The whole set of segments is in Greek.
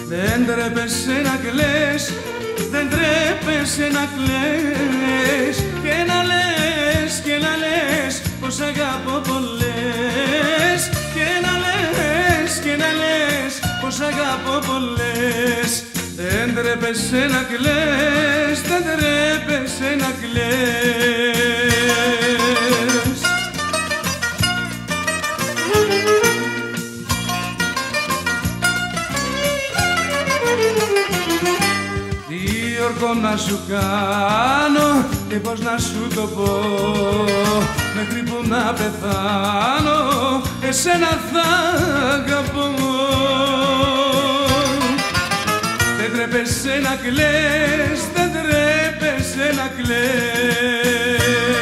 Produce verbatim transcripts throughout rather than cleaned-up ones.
Δεν τρέπεσαι να κλαις, δεν τρέπεσαι να κλαις και να λες, και να λες πως αγαπώ πολλές και να λες, και να λες πως αγαπώ πολλές. Δεν τρέπεσαι να κλαις, δεν τρέπεσαι να κλαις. Τι όρκο να σου κάνω και πως να σου το πω, μέχρι που να πεθάνω εσένα θα αγαπώ. Δεν τρέπεσαι να κλαις, δεν τρέπεσαι να κλαις.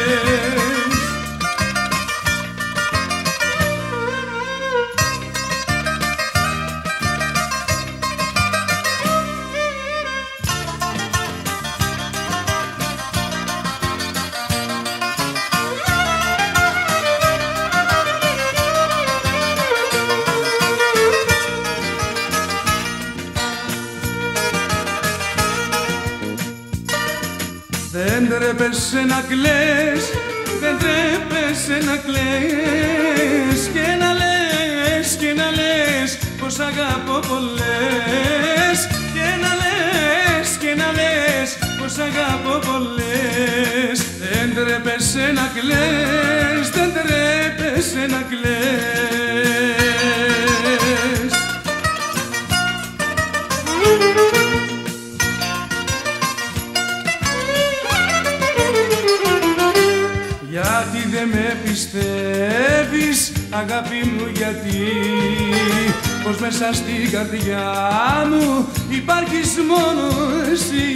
Δεν τρέπεσαι να κλαις, δεν τρέπεσαι να κλαις και να λες, και να λες πως αγαπώ πολλές και να λες, και να λες πως αγαπώ πολλές. Δεν τρέπεσαι να κλαις, δεν τρέπεσαι να κλαις. Γιατί δεν με πιστεύεις αγάπη μου, γιατί πως μέσα στην καρδιά μου υπάρχεις μόνο εσύ.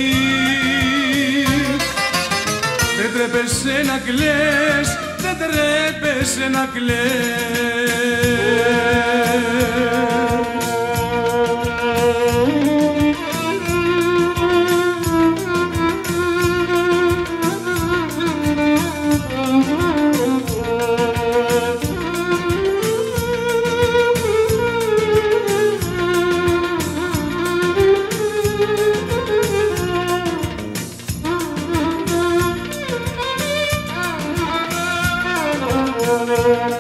Δεν τρέπεσαι να κλαις, δεν τρέπεσαι να κλαις. Thank you.